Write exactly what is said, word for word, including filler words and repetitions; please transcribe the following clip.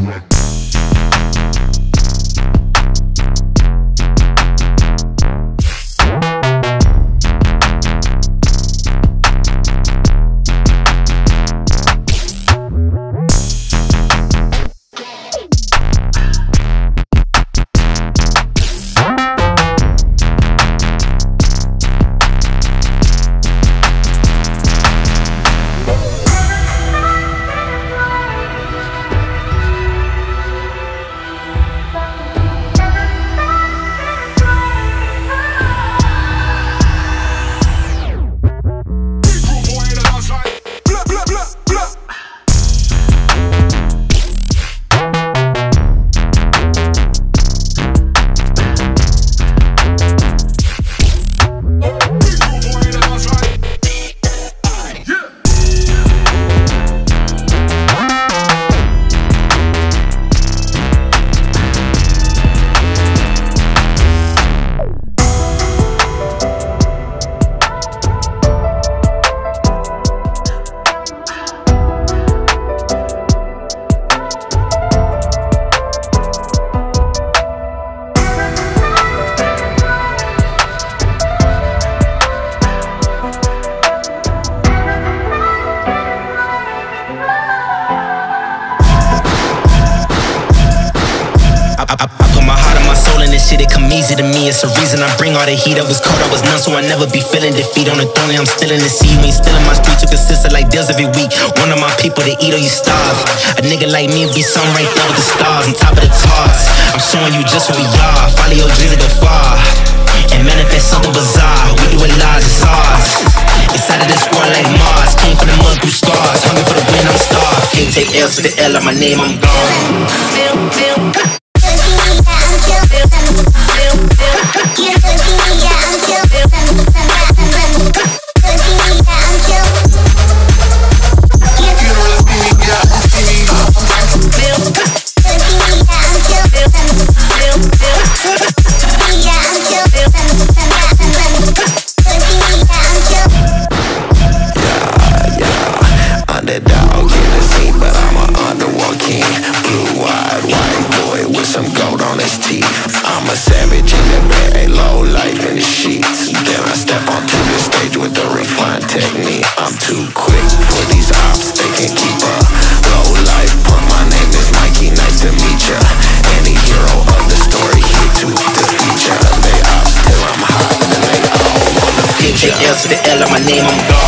Shit, it come easy to me, it's a reason I bring all the heat. I was cold, I was numb, so I never be feeling defeat. On the throne, I'm still in the sea. We ain't still in my streets, you consistent like deals every week. One of my people to eat or you starve. A nigga like me be something right there with the stars on top of the charts. I'm showing you just who we are. Follow your dreams and go far and manifest something bizarre. We do it live, it's ours. Inside of this world like Mars. Came from the mud through scars. Hungry for the win, I'm starved. Can't take L's to the L of my name, I'm gone. I'm a savage in the bed, a low life in the sheets. Then I step onto the stage with a refined technique. I'm too quick for these ops, they can keep up. Low life, but my name is Mikey, nice to meet ya. Any hero of the story here to defeat ya. They ops till I'm hot, then they all wanna feature. Take L to the L of my name, I'm gone.